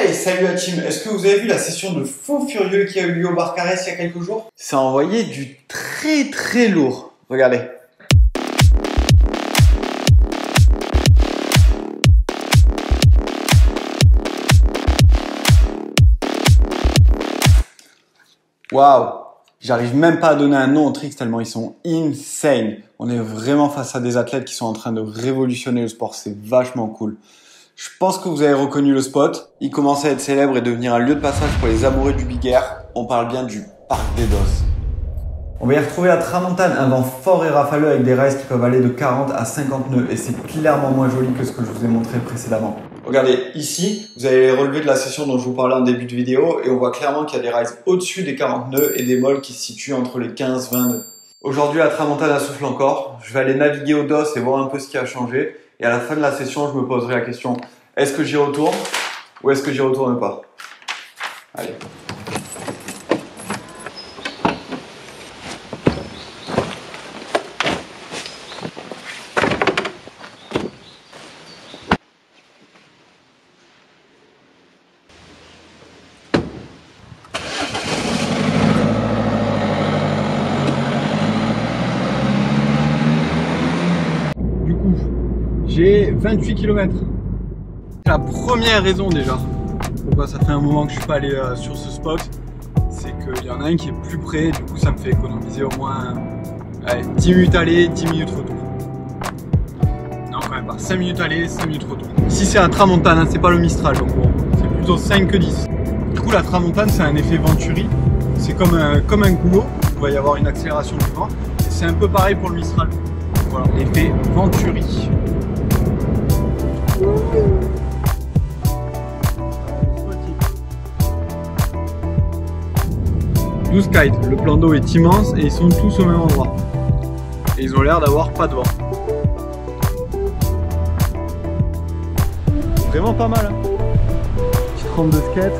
Hey, salut la team. Est-ce que vous avez vu la session de fou furieux qui a eu lieu au bar Carès il y a quelques jours? Ça a envoyé du très lourd. Regardez. Waouh! J'arrive même pas à donner un nom aux tricks tellement ils sont insane. On est vraiment face à des athlètes qui sont en train de révolutionner le sport. C'est vachement cool. Je pense que vous avez reconnu le spot. Il commence à être célèbre et devenir un lieu de passage pour les amoureux du big air. On parle bien du Parc des Dosses. On va y retrouver la tramontane, un vent fort et rafaleux avec des rails qui peuvent aller de 40 à 50 nœuds. Et c'est clairement moins joli que ce que je vous ai montré précédemment. Regardez, ici, vous avez les relevés de la session dont je vous parlais en début de vidéo. Et on voit clairement qu'il y a des rails au-dessus des 40 nœuds et des molles qui se situent entre les 15-20 nœuds. Aujourd'hui, la tramontane a souffle encore. Je vais aller naviguer aux Dosses et voir un peu ce qui a changé. Et à la fin de la session, je me poserai la question, est-ce que j'y retourne ou est-ce que j'y retourne pas? Allez. J'ai 28 km. La première raison déjà pourquoi ça fait un moment que je suis pas allé sur ce spot, c'est qu'il y en a un qui est plus près, du coup ça me fait économiser au moins 10 minutes aller, 10 minutes retour. Non quand même pas, 5 minutes aller, 5 minutes retour. Si c'est la tramontane, hein, c'est pas le Mistral, donc bon, c'est plutôt 5 que 10. Du coup la tramontane c'est un effet Venturi, c'est comme un goulot, il va y avoir une accélération du vent, c'est un peu pareil pour le Mistral. Voilà, l'effet Venturi. Blue Sky, le plan d'eau est immense et ils sont tous au même endroit. Et ils ont l'air d'avoir pas de vent. Vraiment pas mal. Hein. Petite rampe de skate.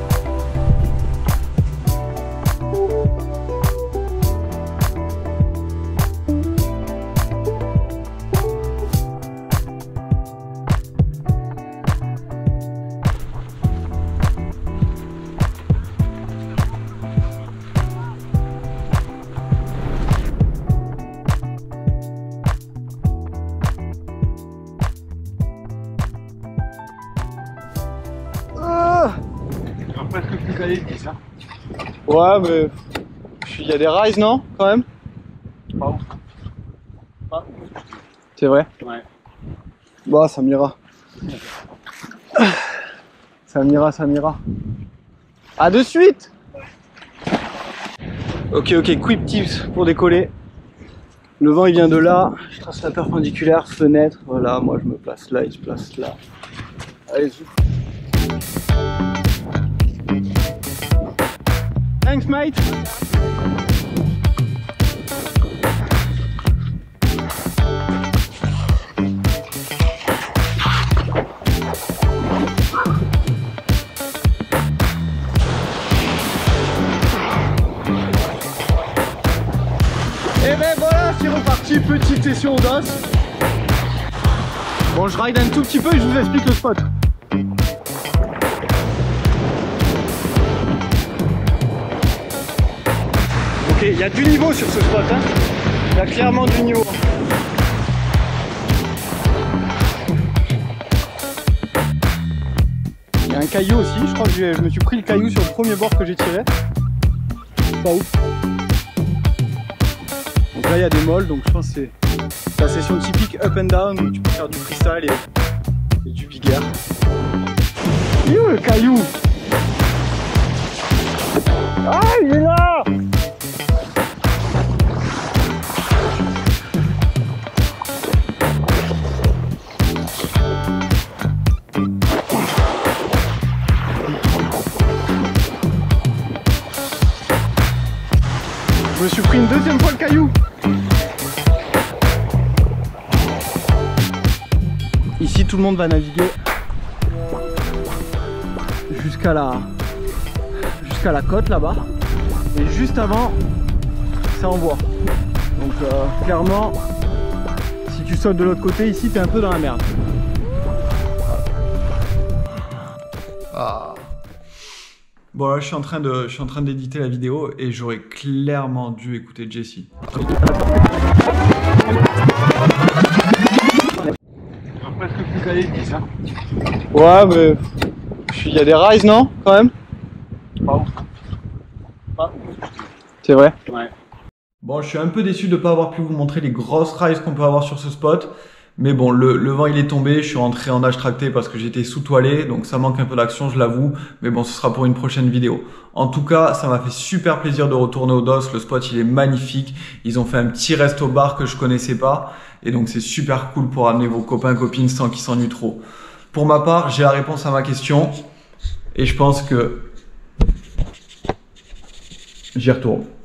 Presque plus calé que ça. Ouais, mais il y a des rises, non? Quand même? Pas ouf. Pas. C'est vrai? Ouais. Bah, ça m'ira. Ça m'ira, ça m'ira. À de suite! Ok, quick tips pour décoller. Le vent il vient de là, je trace la perpendiculaire, fenêtre, voilà, moi je me place là, il se place là. Allez, zoom. Thanks, mate. Et ben voilà, c'est reparti, petite session d'os. Bon, je ride un tout petit peu et je vous explique le spot. Ok, il y a du niveau sur ce spot, hein. Il y a clairement du niveau. Il y a un caillou aussi, je crois que je me suis pris le caillou sur le premier bord que j'ai tiré. Pas ouf. Donc là il y a des molles, donc je pense que c'est la session typique up and down où tu peux faire du freestyle et du big air. Il est où le caillou? Ah, il est là! Je me suis pris une deuxième fois le caillou. Ici tout le monde va naviguer jusqu'à la côte là-bas. Et juste avant, ça envoie. Donc clairement, si tu sautes de l'autre côté, ici tu es un peu dans la merde. Ah. Bon là je suis en train d'éditer la vidéo et j'aurais clairement dû écouter Jessie. Presque plus aller vite hein. Ouais mais il y a des rises non quand même. Pas ouf. Pas ouf. C'est vrai. Ouais. Bon je suis un peu déçu de ne pas avoir pu vous montrer les grosses rises qu'on peut avoir sur ce spot. Mais bon, le vent il est tombé, je suis rentré en nage tracté parce que j'étais sous-toilé, donc ça manque un peu d'action, je l'avoue. Mais bon, ce sera pour une prochaine vidéo. En tout cas, ça m'a fait super plaisir de retourner au DOS. Le spot il est magnifique. Ils ont fait un petit resto bar que je connaissais pas. Et donc c'est super cool pour amener vos copains, copines sans qu'ils s'ennuient trop. Pour ma part, j'ai la réponse à ma question. Et je pense que j'y retourne.